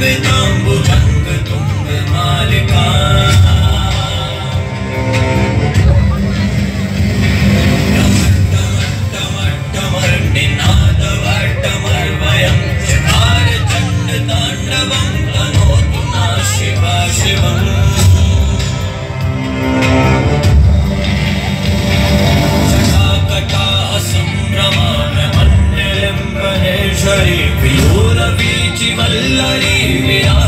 तांबुजंग तुंग मालिका टमर निनाद वटमर वयं सितार चंड तांडवं तनोतु नः शिवा शिवम् शठाकटाः संभ्रमाण मन्यलिम्बनेश्वरी प्रियोरवीचि वल्लरी विरा